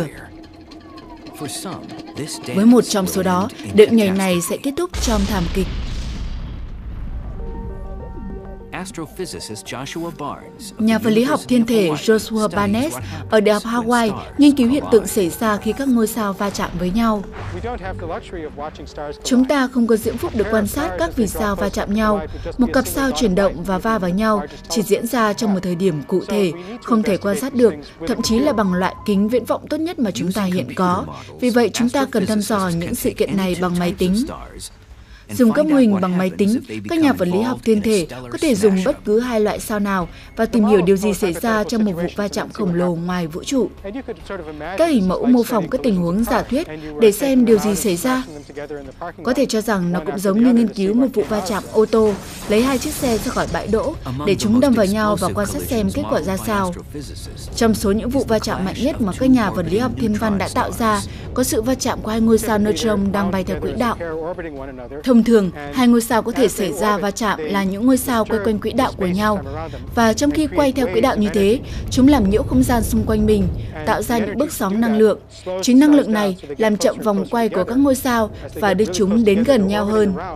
Với một trong số đó, điệu nhảy này sẽ kết thúc trong thảm kịch. Nhà vật lý học thiên thể Joshua Barnes ở Đại học Hawaii nghiên cứu hiện tượng xảy ra khi các ngôi sao va chạm với nhau. Chúng ta không có diễm phúc được quan sát các vì sao va chạm nhau. Một cặp sao chuyển động và va vào nhau chỉ diễn ra trong một thời điểm cụ thể, không thể quan sát được, thậm chí là bằng loại kính viễn vọng tốt nhất mà chúng ta hiện có. Vì vậy, chúng ta cần thăm dò những sự kiện này bằng máy tính. Dùng các mô hình bằng máy tính, các nhà vật lý học thiên thể có thể dùng bất cứ hai loại sao nào và tìm hiểu điều gì xảy ra trong một vụ va chạm khổng lồ ngoài vũ trụ. Các hình mẫu mô phỏng các tình huống giả thuyết để xem điều gì xảy ra. Có thể cho rằng nó cũng giống như nghiên cứu một vụ va chạm ô tô, lấy hai chiếc xe ra khỏi bãi đỗ để chúng đâm vào nhau và quan sát xem kết quả ra sao. Trong số những vụ va chạm mạnh nhất mà các nhà vật lý học thiên văn đã tạo ra, có sự va chạm của hai ngôi sao neutron đang bay theo quỹ đạo. Thông thường, hai ngôi sao có thể xảy ra va chạm là những ngôi sao quay quanh quỹ đạo của nhau. Và trong khi quay theo quỹ đạo như thế, chúng làm nhiễu không gian xung quanh mình, tạo ra những bước sóng năng lượng. Chính năng lượng này làm chậm vòng quay của các ngôi sao và đưa chúng đến gần nhau hơn.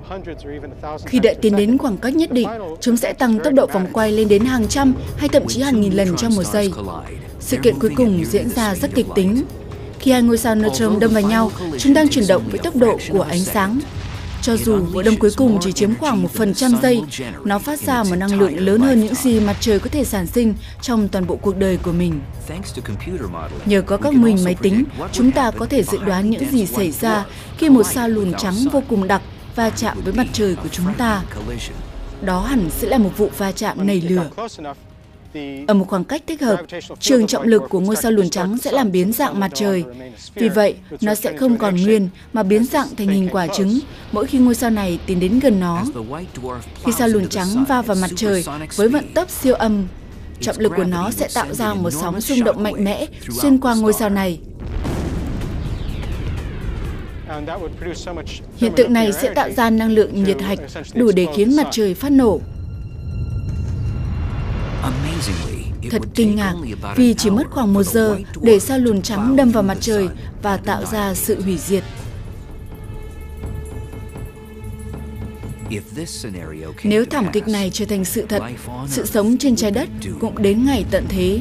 Khi đã tiến đến khoảng cách nhất định, chúng sẽ tăng tốc độ vòng quay lên đến hàng trăm hay thậm chí hàng nghìn lần trong một giây. Sự kiện cuối cùng diễn ra rất kịch tính. Khi hai ngôi sao neutron đâm vào nhau, chúng đang chuyển động với tốc độ của ánh sáng. Cho dù vụ đâm cuối cùng chỉ chiếm khoảng một phần trăm giây, nó phát ra một năng lượng lớn hơn những gì mặt trời có thể sản sinh trong toàn bộ cuộc đời của mình. Nhờ có các mô hình máy tính, chúng ta có thể dự đoán những gì xảy ra khi một sao lùn trắng vô cùng đặc va chạm với mặt trời của chúng ta. Đó hẳn sẽ là một vụ va chạm nảy lửa. Ở một khoảng cách thích hợp, trường trọng lực của ngôi sao lùn trắng sẽ làm biến dạng mặt trời. Vì vậy, nó sẽ không còn nguyên mà biến dạng thành hình quả trứng mỗi khi ngôi sao này tiến đến gần nó. Khi sao lùn trắng va vào mặt trời với vận tốc siêu âm, trọng lực của nó sẽ tạo ra một sóng xung động mạnh mẽ xuyên qua ngôi sao này. Hiện tượng này sẽ tạo ra năng lượng nhiệt hạch đủ để khiến mặt trời phát nổ. Thật kinh ngạc, vì chỉ mất khoảng một giờ để sao lùn trắng đâm vào mặt trời và tạo ra sự hủy diệt. Nếu thảm kịch này trở thành sự thật, sự sống trên trái đất cũng đến ngày tận thế.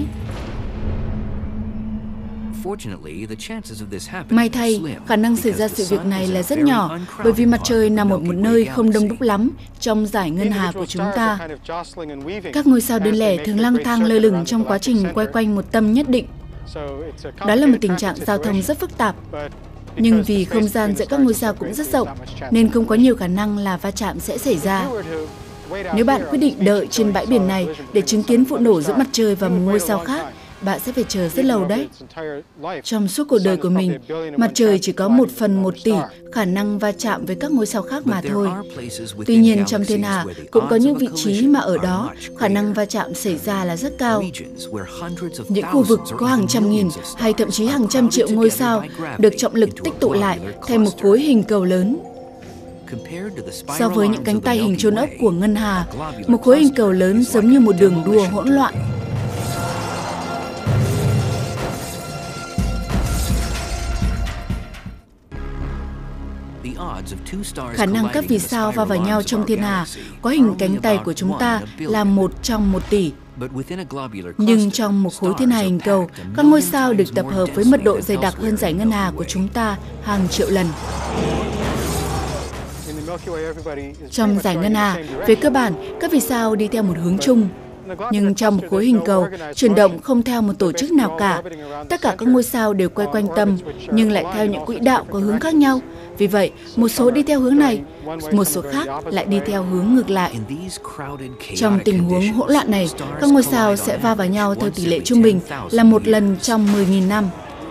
May thay, khả năng xảy ra sự việc này là rất nhỏ bởi vì mặt trời nằm ở một nơi không đông đúc lắm trong dải ngân hà của chúng ta. Các ngôi sao đơn lẻ thường lang thang lơ lửng trong quá trình quay quanh một tâm nhất định. Đó là một tình trạng giao thông rất phức tạp. Nhưng vì không gian giữa các ngôi sao cũng rất rộng, nên không có nhiều khả năng là va chạm sẽ xảy ra. Nếu bạn quyết định đợi trên bãi biển này để chứng kiến vụ nổ giữa mặt trời và một ngôi sao khác, bạn sẽ phải chờ rất lâu đấy. Trong suốt cuộc đời của mình, mặt trời chỉ có một phần một tỷ khả năng va chạm với các ngôi sao khác mà thôi. Tuy nhiên, trong thiên hà cũng có những vị trí mà ở đó khả năng va chạm xảy ra là rất cao. Những khu vực có hàng trăm nghìn hay thậm chí hàng trăm triệu ngôi sao được trọng lực tích tụ lại thành một khối hình cầu lớn. So với những cánh tay hình chôn ốc của ngân hà, một khối hình cầu lớn giống như một đường đua hỗn loạn. Khả năng các vì sao va vào nhau trong thiên hà có hình cánh tay của chúng ta là một trong một tỷ. Nhưng trong một khối thiên hà hình cầu, các ngôi sao được tập hợp với mật độ dày đặc hơn dải ngân hà của chúng ta hàng triệu lần. Trong dải ngân hà, về cơ bản, các vì sao đi theo một hướng chung. Nhưng trong một khối hình cầu, chuyển động không theo một tổ chức nào cả. Tất cả các ngôi sao đều quay quanh tâm, nhưng lại theo những quỹ đạo có hướng khác nhau. Vì vậy, một số đi theo hướng này, một số khác lại đi theo hướng ngược lại. Trong tình huống hỗn loạn này, các ngôi sao sẽ va vào nhau theo tỷ lệ trung bình là một lần trong mười nghìn năm.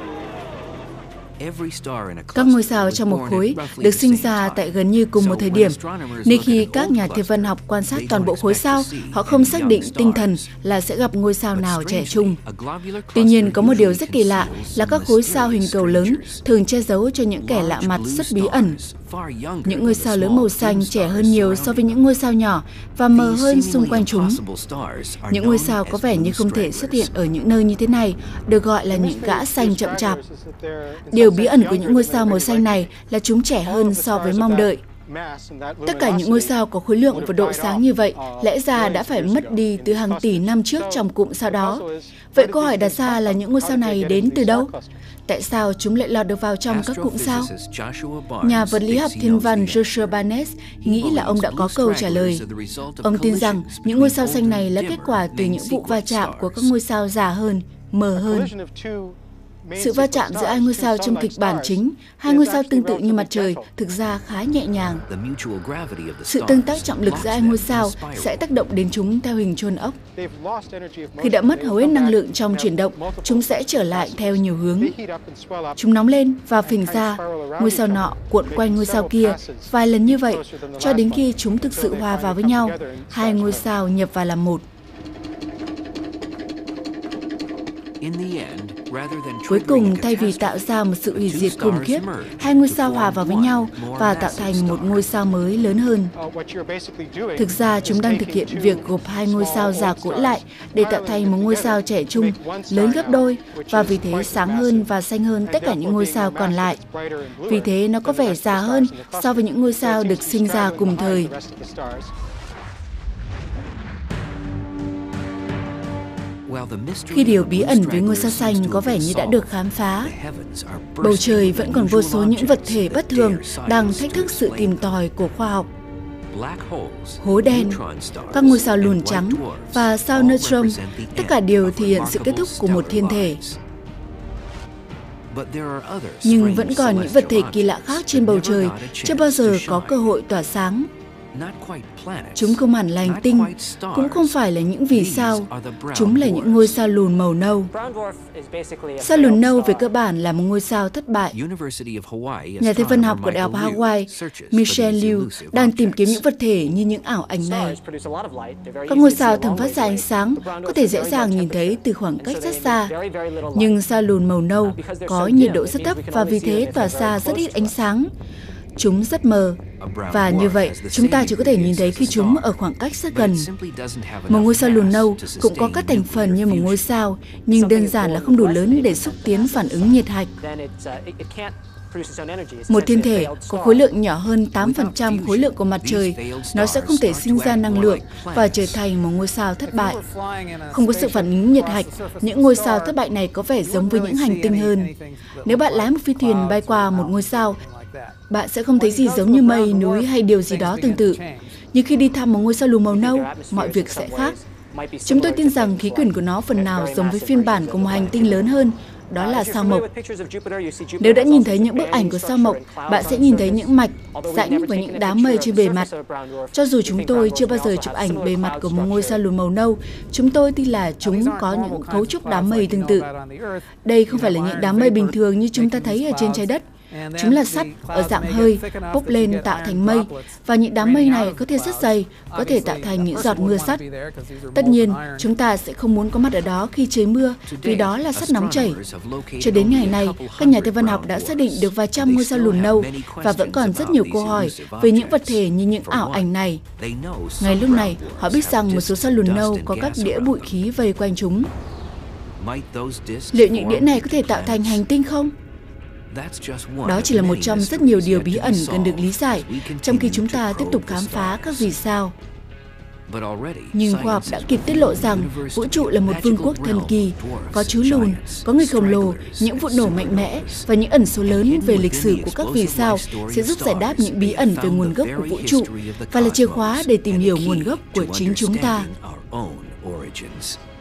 Các ngôi sao trong một khối được sinh ra tại gần như cùng một thời điểm, nên khi các nhà thiên văn học quan sát toàn bộ khối sao, họ không xác định tinh thần là sẽ gặp ngôi sao nào trẻ trung. Tuy nhiên, có một điều rất kỳ lạ là các khối sao hình cầu lớn thường che giấu cho những kẻ lạ mặt rất bí ẩn. Những ngôi sao lớn màu xanh trẻ hơn nhiều so với những ngôi sao nhỏ và mờ hơn xung quanh chúng. Những ngôi sao có vẻ như không thể xuất hiện ở những nơi như thế này được gọi là những gã xanh chậm chạp. Điều bí ẩn của những ngôi sao màu xanh này là chúng trẻ hơn so với mong đợi. Tất cả những ngôi sao có khối lượng và độ sáng như vậy lẽ ra đã phải mất đi từ hàng tỷ năm trước trong cụm sao đó. Vậy câu hỏi đặt ra là những ngôi sao này đến từ đâu? Tại sao chúng lại lọt được vào trong các cụm sao? Nhà vật lý học thiên văn Joshua Barnes nghĩ là ông đã có câu trả lời. Ông tin rằng những ngôi sao xanh này là kết quả từ những vụ va chạm của các ngôi sao già hơn, mờ hơn. Sự va chạm giữa hai ngôi sao trong kịch bản chính, hai ngôi sao tương tự như mặt trời, thực ra khá nhẹ nhàng. Sự tương tác trọng lực giữa hai ngôi sao sẽ tác động đến chúng theo hình chôn ốc. Khi đã mất hầu hết năng lượng trong chuyển động, chúng sẽ trở lại theo nhiều hướng. Chúng nóng lên và phình ra, ngôi sao nọ cuộn quanh ngôi sao kia, vài lần như vậy, cho đến khi chúng thực sự hòa vào với nhau, hai ngôi sao nhập vào làm một. Cuối cùng, thay vì tạo ra một sự hủy diệt khủng khiếp, hai ngôi sao hòa vào với nhau và tạo thành một ngôi sao mới lớn hơn. Thực ra, chúng đang thực hiện việc gộp hai ngôi sao già cỗi lại để tạo thành một ngôi sao trẻ trung, lớn gấp đôi, và vì thế sáng hơn và xanh hơn tất cả những ngôi sao còn lại. Vì thế, nó có vẻ già hơn so với những ngôi sao được sinh ra cùng thời. Khi điều bí ẩn với ngôi sao xanh có vẻ như đã được khám phá, bầu trời vẫn còn vô số những vật thể bất thường đang thách thức sự tìm tòi của khoa học. Hố đen, các ngôi sao lùn trắng và sao neutron, tất cả đều thể hiện sự kết thúc của một thiên thể. Nhưng vẫn còn những vật thể kỳ lạ khác trên bầu trời chưa bao giờ có cơ hội tỏa sáng. Chúng không hẳn là hành tinh, cũng không phải là những vì sao, chúng là những ngôi sao lùn màu nâu. Sao lùn nâu về cơ bản là một ngôi sao thất bại. Nhà thiên văn học của Đại học Hawaii, Michelle Liu, đang tìm kiếm những vật thể như những ảo ảnh này. Các ngôi sao thường phát ra ánh sáng, có thể dễ dàng nhìn thấy từ khoảng cách rất xa. Nhưng sao lùn màu nâu có nhiệt độ rất thấp và vì thế tỏa ra rất ít ánh sáng. Chúng rất mờ, và như vậy, chúng ta chỉ có thể nhìn thấy khi chúng ở khoảng cách rất gần. Một ngôi sao lùn nâu cũng có các thành phần như một ngôi sao, nhưng đơn giản là không đủ lớn để xúc tiến phản ứng nhiệt hạch. Một thiên thể có khối lượng nhỏ hơn tám phần trăm khối lượng của mặt trời, nó sẽ không thể sinh ra năng lượng và trở thành một ngôi sao thất bại. Không có sự phản ứng nhiệt hạch, những ngôi sao thất bại này có vẻ giống với những hành tinh hơn. Nếu bạn lái một phi thuyền bay qua một ngôi sao, bạn sẽ không thấy gì giống như mây, núi hay điều gì đó tương tự. Nhưng khi đi thăm một ngôi sao lùn màu nâu, mọi việc sẽ khác. Chúng tôi tin rằng khí quyển của nó phần nào giống với phiên bản của một hành tinh lớn hơn, đó là sao Mộc. Nếu đã nhìn thấy những bức ảnh của sao Mộc, bạn sẽ nhìn thấy những mạch, rãnh và những đám mây trên bề mặt. Cho dù chúng tôi chưa bao giờ chụp ảnh bề mặt của một ngôi sao lùn màu nâu, chúng tôi tin là chúng có những cấu trúc đám mây tương tự. Đây không phải là những đám mây bình thường như chúng ta thấy ở trên trái đất. Chúng là sắt ở dạng hơi, bốc lên tạo thành mây, và những đám mây này có thể rất dày, có thể tạo thành những giọt mưa sắt. Tất nhiên, chúng ta sẽ không muốn có mặt ở đó khi trời mưa, vì đó là sắt nóng chảy. Cho đến ngày nay, các nhà thiên văn học đã xác định được vài trăm ngôi sao lùn nâu, và vẫn còn rất nhiều câu hỏi về những vật thể như những ảo ảnh này. Ngay lúc này, họ biết rằng một số sao lùn nâu có các đĩa bụi khí vây quanh chúng. Liệu những đĩa này có thể tạo thành hành tinh không? Đó chỉ là một trong rất nhiều điều bí ẩn cần được lý giải, trong khi chúng ta tiếp tục khám phá các vì sao. Nhưng khoa học đã kịp tiết lộ rằng vũ trụ là một vương quốc thần kỳ, có chú lùn, có người khổng lồ, những vụ nổ mạnh mẽ và những ẩn số lớn về lịch sử của các vì sao sẽ giúp giải đáp những bí ẩn về nguồn gốc của vũ trụ và là chìa khóa để tìm hiểu nguồn gốc của chính chúng ta.